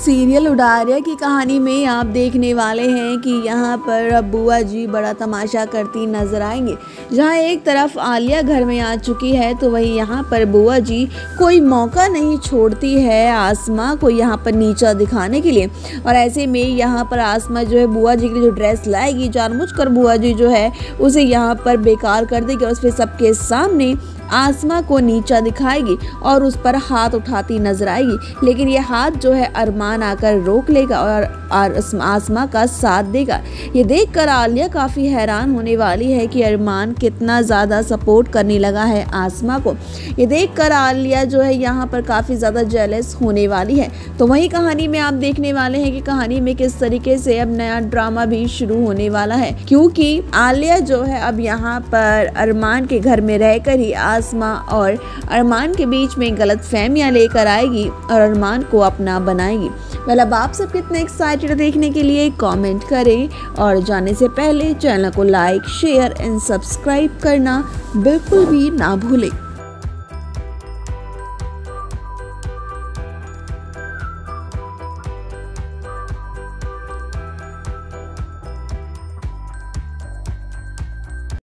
Serial Udaariyan की कहानी में आप देखने वाले हैं कि यहाँ पर अब बुआ जी बड़ा तमाशा करती नजर आएंगे। जहाँ एक तरफ आलिया घर में आ चुकी है तो वहीं यहाँ पर बुआ जी कोई मौका नहीं छोड़ती है आसमा को यहाँ पर नीचा दिखाने के लिए। और ऐसे में यहाँ पर आसमा जो है बुआ जी के लिए जो ड्रेस लाएगी, जानबूझकर बुआ जी जो है उसे यहाँ पर बेकार कर देगी और फिर सबके सामने आसमा को नीचा दिखाएगी और उस पर हाथ उठाती नजर आएगी। लेकिन ये हाथ जो है अरमान आकर रोक लेगा और आसमा का साथ देगा। ये देखकर आलिया काफ़ी हैरान होने वाली है कि अरमान कितना ज़्यादा सपोर्ट करने लगा है आसमा को। ये देखकर आलिया जो है यहाँ पर काफ़ी ज़्यादा जेलस होने वाली है। तो वही कहानी में आप देखने वाले हैं कि कहानी में किस तरीके से अब नया ड्रामा भी शुरू होने वाला है, क्योंकि आलिया जो है अब यहाँ पर अरमान के घर में रहकर ही आसमा और अरमान के बीच में गलतफहमियां लेकर आएगी और अरमान को अपना बनाएगी। वेल, अब आप सब कितने एक्साइटेड देखने के लिए कमेंट करें और जाने से पहले चैनल को लाइक, शेयर एंड सब्सक्राइब करना बिल्कुल भी ना भूलें।